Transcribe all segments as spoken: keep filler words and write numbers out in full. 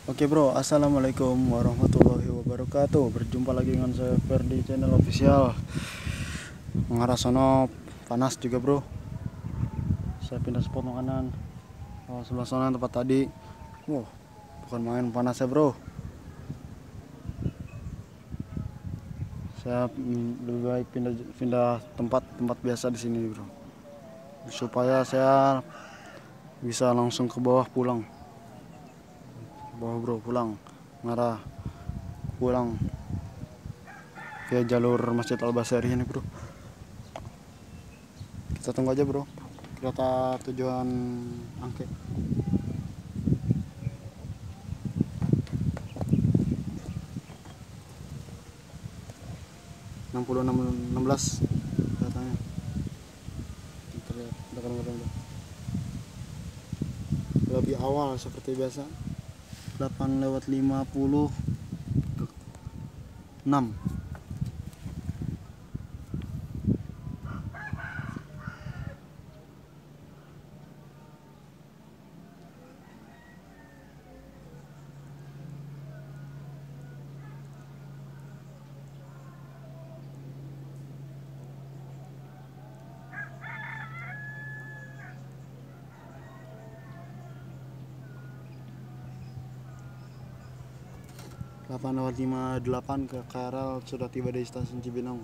Oke bro, assalamualaikum warahmatullahi wabarakatuh. Berjumpa lagi dengan saya Ferdi channel official. Mengarah sono panas juga bro. Saya pindah spot makanan. Oh, sebelah sana tempat tadi. Wow, bukan main panas ya bro. Saya mm, lebih baik pindah pindah tempat tempat biasa di sini bro. Supaya saya bisa langsung ke bawah pulang. Bawah bro pulang. Mengarah pulang ke jalur Masjid Al-Basari ini bro. Kita tunggu aja bro, kereta tujuan Angke. enam puluh enam enam belas keretanya. Kita lihat dekat-dekat lebih awal seperti biasa. Delapan lewat lima puluh enam. Delapan lewat lima puluh delapan ke K R L sudah tiba di stasiun Cibinong.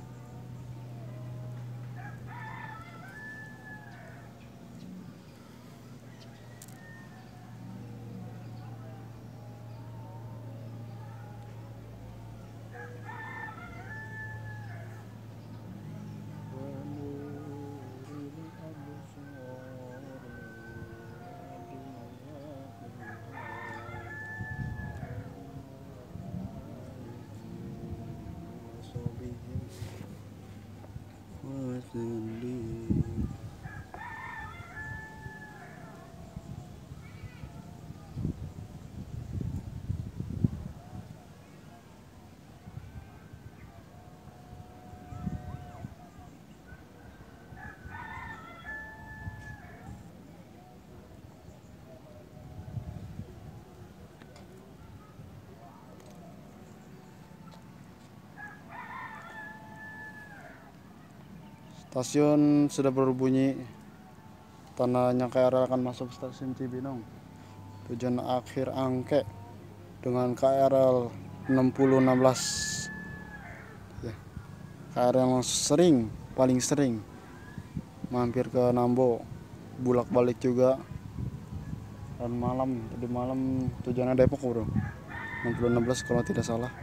Stasiun sudah berbunyi, tandanya K R L akan masuk stasiun Cibinong. Tujuan akhir Angke dengan K R L enam puluh enam belas. Ya, K R L yang sering, paling sering mampir ke Nambo, bulak balik juga. Dan malam, tadi malam tujuannya Depok bro, enam puluh enam belas kalau tidak salah.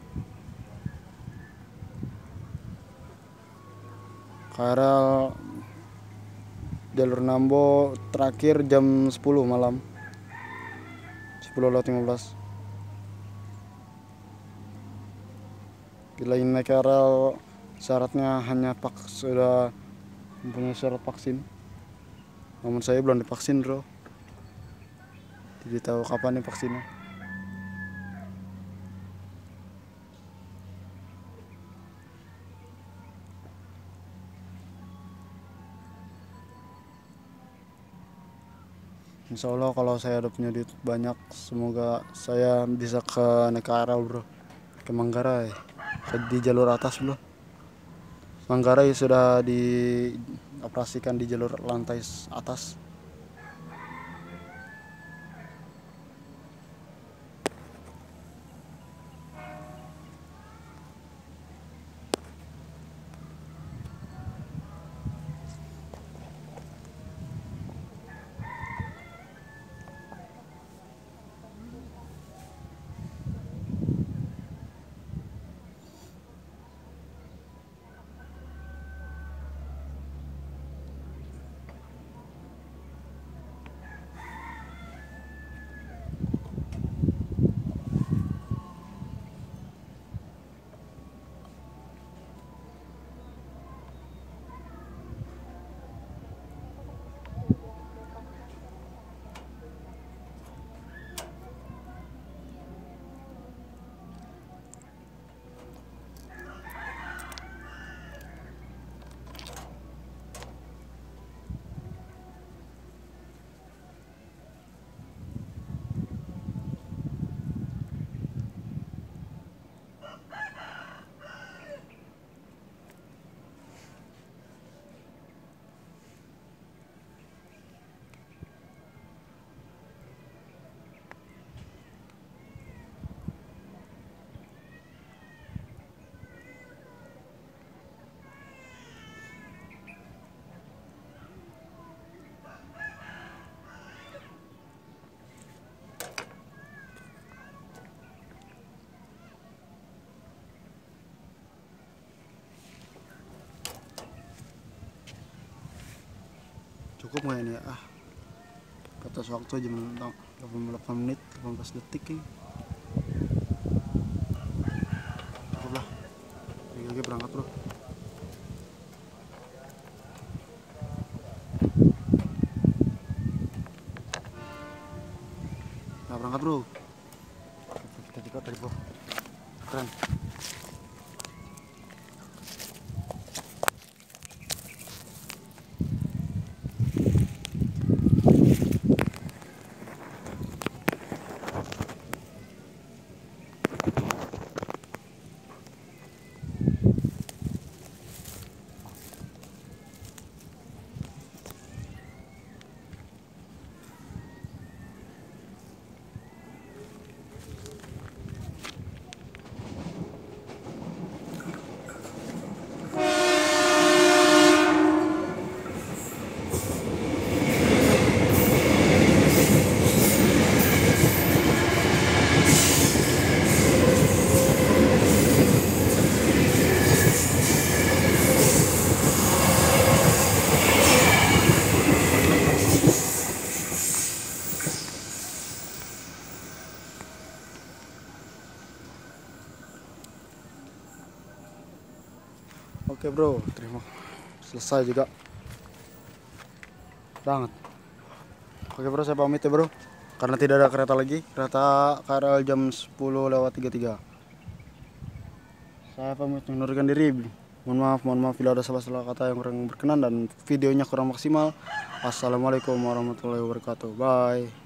K R L jalur Nambo terakhir jam sepuluh malam, sepuluh lewat lima belas. Bila ingin naik K R L syaratnya hanya pak sudah mempunyai surat vaksin. Namun saya belum divaksin bro, tidak tahu kapan nih vaksinnya. Insya Allah kalau saya ada punya duit banyak, semoga saya bisa ke naik K R L bro, ke Manggarai, ke, di jalur atas bro. Manggarai sudah dioperasikan di jalur lantai atas. cukup nggak ini ya? Ah, batas waktu jam delapan puluh delapan menit delapan belas detik ini. Cukup lah. Lagi berangkat bro. Nah, berangkat bro. Kita juga tadi bro. Keren. Oke bro, terima selesai juga banget. Oke bro, saya pamit ya bro, karena tidak ada kereta lagi, kereta K R L jam sepuluh lewat tiga puluh tiga. Saya pamit mengundurkan diri. Mohon maaf, mohon maaf bila ada salah-salah kata yang kurang berkenan dan videonya kurang maksimal. Assalamualaikum warahmatullahi wabarakatuh. Bye.